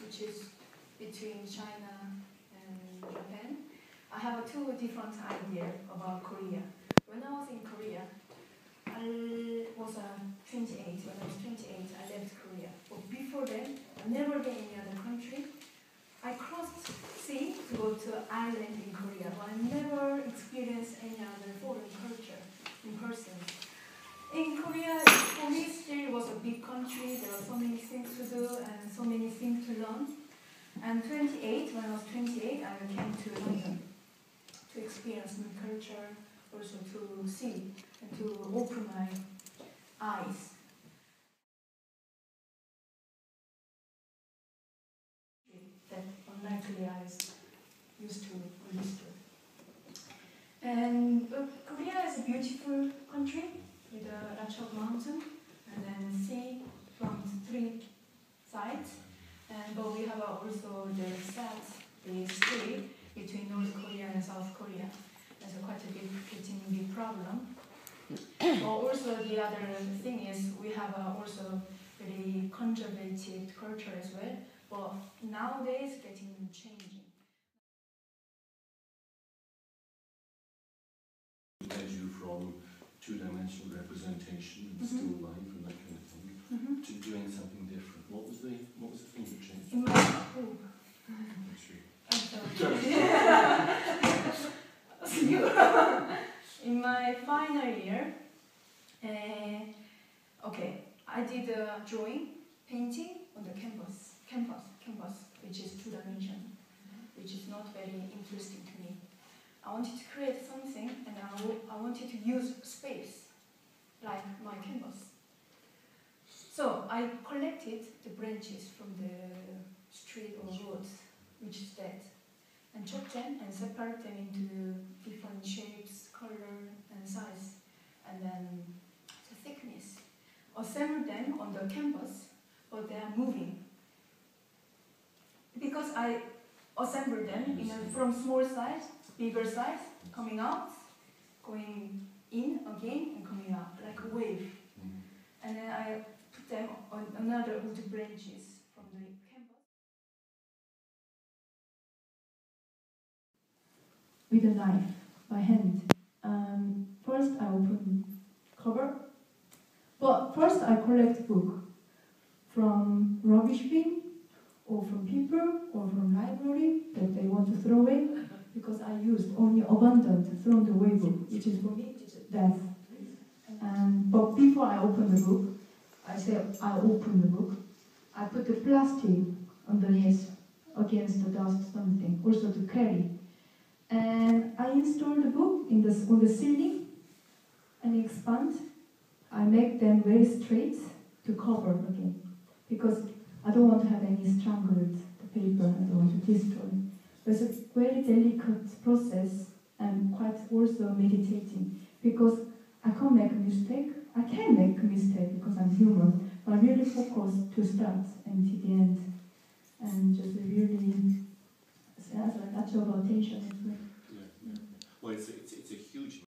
which is between China and Japan. I have two different ideas about Korea. When I was in Korea, I was 28. When I was 28, I left Korea. But before that, I never been in any other country. I crossed sea to go to island in Korea, but I never experienced any other foreign culture in person. In Korea, for me, still was a big country. There were so many things to do and so many things to learn. And 28, when I was 28, I came to London to experience new culture, also to see and to open my eyes. That unlikely I used to live to. And Korea is a beautiful country with lots of mountains and then sea from three sides. But we have also the strait between North Korea and South Korea. That's quite a big problem. But also the other thing is we have also very conservative culture as well. But nowadays getting changing. Led you from two-dimensional representation and still life and that kind of thing to doing something different. What was the thing that changed? In my in my final year, I did a drawing, painting on the canvas, which is two-dimensional, which is not very interesting to me. I wanted to create something, and I wanted to use space, like my canvas. So I collected the branches from the street or roads, which is dead, and chop them and separate them into different shapes, color, and size, and then the thickness. Assemble them on the canvas, but they are moving. Because I assemble them from small size, bigger size, coming out, going in again, and coming out, like a wave. And then I put them on another wood branches from the canvas. With a knife, by hand. First I open cover. But first I collect book from rubbish bin, or from people, or from library that they want to throw away, because I used only abundant thrown away book, which is for me death. But before I open the book, I open the book, I put the plastic underneath against the dust, something, also to carry. And I install the book on the ceiling and expand. I make them very straight to cover again, because I don't want to have any strangled paper, I don't want to destroy. It's a very delicate process and quite also meditating, because I can't make a mistake. I can make a mistake because I'm human, but I really focus to start and to the end, and just really has a natural attention as well. Yeah. Well, it's a huge